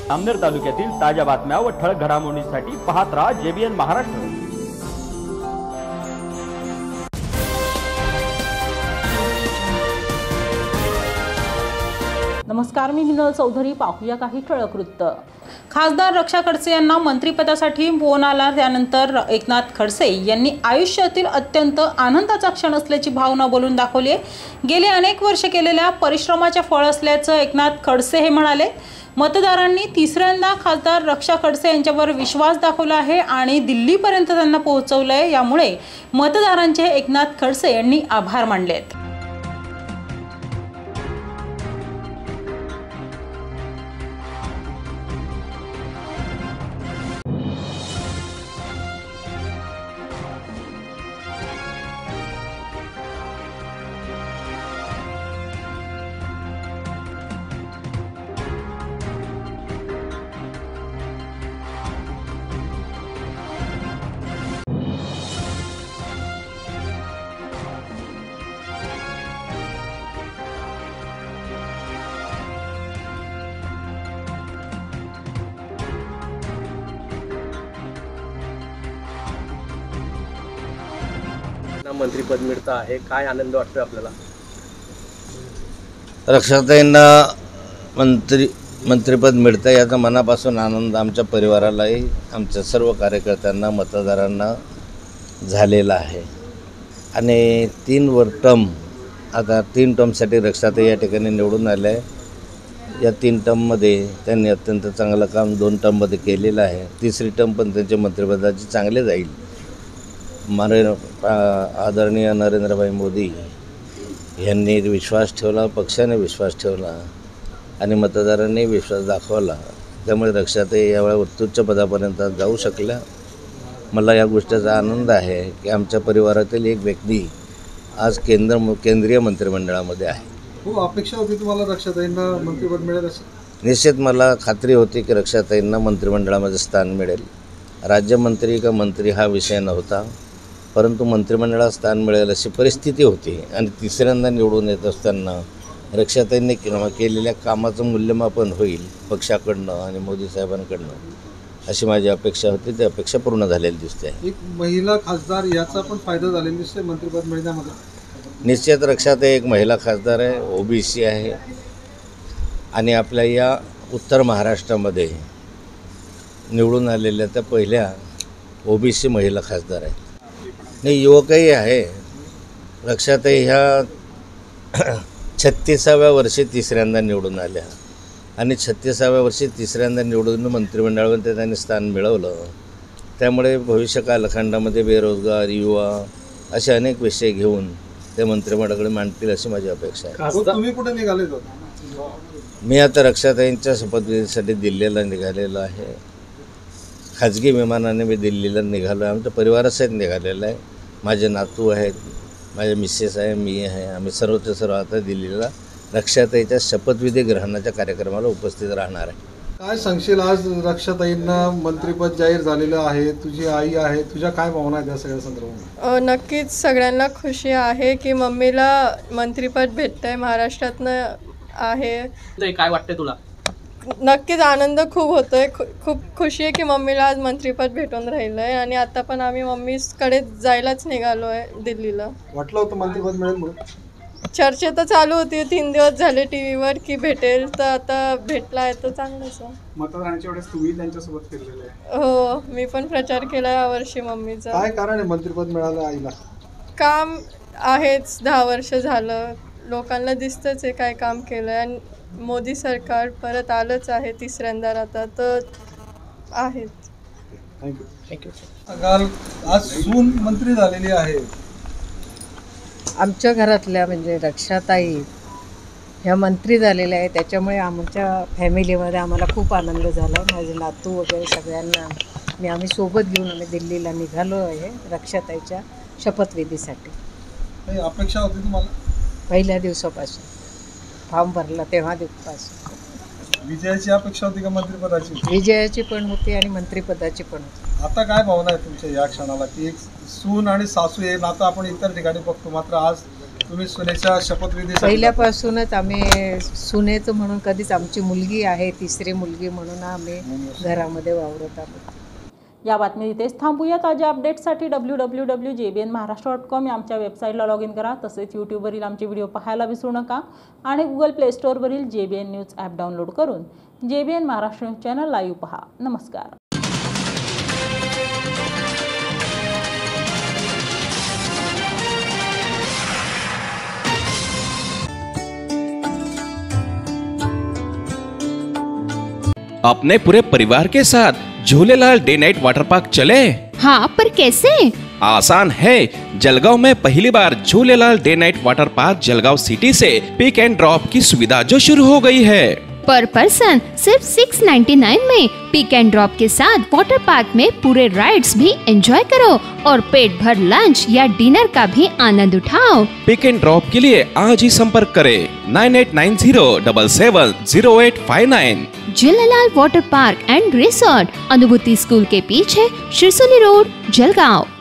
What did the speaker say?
अमनेर तालुक्यातील ताज्या बातम्या व ठळक घडामोडींसाठी पाहत राहा JBN महाराष्ट्र। नमस्कार, मी मिनल चौधरी। पाहूया काही ठळक वृत्त। खासदार रक्षा खडसे यांना मंत्रिपदासाठी फोन आला, त्यानंतर एकनाथ खडसे यांनी आयुष्यातील अत्यंत आनंदाचा क्षण असल्याची भावना बोलून दाखवली आहे। गेले अनेक वर्ष केलेल्या परिश्रमाचे फळ असल्याचं एकनाथ खडसे हे म्हणाले। मतदारांनी तिसऱ्यांदा खासदार रक्षा खडसे यांच्यावर विश्वास दाखवला आहे आणि दिल्लीपर्यंत त्यांना पोहोचवलंय। यामुळे मतदारांचे एकनाथ खडसे यांनी आभार मानले आहेत। मंत्रिपद मिळतं आहे, काय आनंद वाटतोय आपल्याला? रक्षाताईंना मंत्रिपद मिळतं याचा मनापासून आनंद आमच्या परिवारालाही, आमच्या सर्व कार्यकर्त्यांना, मतदारांना झालेला आहे। आणि 3 टर्मसाठी रक्षाताई या ठिकाणी निवडून आल्या आहे। या 3 टर्ममध्ये त्यांनी अत्यंत चांगलं काम 2 टर्ममध्ये केलेलं आहे। तिसरी टर्म पण त्यांच्या मंत्रिपदाची चांगले जाईल। आदरणीय नरेंद्रभाई मोदी यांनी विश्वास ठेवला, पक्षाने विश्वास ठेवला आणि मतदारांनी विश्वास दाखवला। त्यामुळे रक्षाताई यावेळी उत्तुच्च पदापर्यंत जाऊ शकल्या। मला या गोष्टीचा आनंद आहे की आमच्या परिवारातील एक व्यक्ती आज केंद्रीय मंत्रिमंडळामध्ये आहे। खूप अपेक्षा होती तुम्हाला रक्षाताईंना मंत्रिपद मिळेल अशी? निश्चित मला खात्री होती की रक्षाताईंना मंत्रिमंडळामध्ये स्थान मिळेल। राज्यमंत्री का मंत्री हा विषय नव्हता, परंतु मंत्रिमंडळात स्थान मिळेल अशी परिस्थिती होती। आणि तिसऱ्यांदा निवडून येत असताना रक्षाताईंनी केलेल्या कामाचं मूल्यमापन होईल पक्षाकडनं आणि मोदी साहेबांकडनं अशी माझी अपेक्षा होती। ती अपेक्षा पूर्ण झालेली दिसते। एक महिला खासदार याचा पण फायदा झालेला दिसतोय मंत्रिपद मिळण्यामध्ये। निश्चित रक्षाताई एक महिला खासदार आहे, OBC आहे आणि आपल्या या उत्तर महाराष्ट्रामध्ये निवडून आलेल्या त्या पहिल्या OBC महिला खासदार आहेत। नाही, युवकही आहे। रक्षाताई ह्या 36व्या वर्षी तिसऱ्यांदा निवडून आल्या आणि 36व्या वर्षी तिसऱ्यांदा निवडून मंत्रिमंडळामध्ये त्यांनी स्थान मिळवलं। त्यामुळे भविष्य कालखंडामध्ये बेरोजगार, युवा असे अनेक विषय घेऊन ते मंत्रिमंडळाकडे मांडतील अशी माझी अपेक्षा आहे। तुम्ही कुठे निघाले? मी आता रक्षाताईंच्या शपथविधीसाठी दिल्लीला निघालेलो आहे। खाजगी विमानाने मी दिल्लीला निघालो आहे। आमच्या परिवारासहित निघालेलं आहे। माझे नातू आहेत, माझे मिसेस आहे, मी आहे। आम्ही सर्वच्या सर्व आता दिल्लीला रक्षाताईच्या शपथविधी ग्रहणाच्या कार्यक्रमाला उपस्थित राहणार आहे। काय सांगशील, आज रक्षाताईंना मंत्रिपद जाहीर झालेलं आहे, तुझी आई आहे, तुझ्या काय भावना आहेत या सगळ्या संदर्भात? नक्कीच सगळ्यांना खुशी आहे की मम्मीला मंत्रिपद भेटतंय, महाराष्ट्रातनं आहे। काय वाटतंय तुला? नक्कीच आनंद खूप होतोय। खूप खुशी आहे की मम्मीला आज मंत्रिपद भेटून राहिलं आहे आणि आता पण आम्ही मम्मीकडे जायलाच निघालो आहे दिल्लीला। वाटलं होतं मंत्रिपद मिळेल म्हणून? चर्चा तर चालू होती 3 दिवस झाले टीव्हीवर की भेटेल, तर आता भेटला आहे तर चांगलंच आहे। मतदारांच्या वेळेस तुम्ही त्यांच्यासोबत फिरलेले आहे? हो, मी पण प्रचार केला यावर्षी मम्मीचा। काय कारण आहे मंत्रिपद मिळालं आईला? काम आहेच, 10 वर्ष झालं, लोकांना दिसतंच आहे काय काम केलं आहे। आणि मोदी सरकार परत आलंच आहे तिसऱ्यांदा आता, तर आहेत। थँक्यू। आज सून मंत्री झालेली आहे। आमच्या घरातल्या म्हणजे रक्षाताई ह्या मंत्री झालेल्या आहे, त्याच्यामुळे आमच्या फॅमिलीमध्ये आम्हाला खूप आनंद झाला। माझे नातू वगैरे सगळ्यांना आम्ही सोबत घेऊन आम्ही दिल्लीला निघालो आहे रक्षाताईच्या शपथविधीसाठी। काही अपेक्षा होती तुम्हाला? पहिल्या दिवसापासून फॉर्म भरला तेव्हापासून विजयाची अपेक्षा होती का मंत्रिपदाची? विजयाची पण होती आणि मंत्रिपदाची पण होती। आता काय भावना आहे तुमच्या या क्षणाला की एक सून आणि सासू हे नातं आपण इतर ठिकाणी बघतो, मात्र आज तुम्ही सुनेच्या शपथविधी पहिल्यापासूनच आम्ही सुनेचं म्हणून कधीच आमची मुलगी आहे, तिसरी मुलगी म्हणून आम्ही घरामध्ये वावरत आहोत. या बातमी इथेच थांबूया. ताज्या अपडेट्ससाठी www.jbnmaharashtra.com या आमच्या वेबसाईटला लॉग इन करा. तसेच यूट्यूबवरील आमचे व्हिडिओ पाहायला विसरू नका आणि गुगल प्ले स्टोअरवरील JBN न्यूज ॲप डाउनलोड करून JBN Maharashtra news channel live पहा. नमस्कार. अपने पूरे परिवार के साथ Jhulelal day night water park चले? हाँ, पर कैसे? आसान है। जलगांव में पहली बार Jhulelal day night water park Jalgaon city से पिक एंड ड्रॉप की सुविधा जो शुरू हो गई है। पर पर्सन सिर्फ 699 में पिक एंड ड्रॉप के साथ वाटर पार्क में पूरे राइड्स भी एंजॉय करो और पेट भर लंच या डिनर का भी आनंद उठाओ। पिक एंड ड्रॉप के लिए आज ही संपर्क करें 9890770859। Jhulelal water park and resort, Anubhuti school के पीछे, शिरसोली रोड, जलगांव।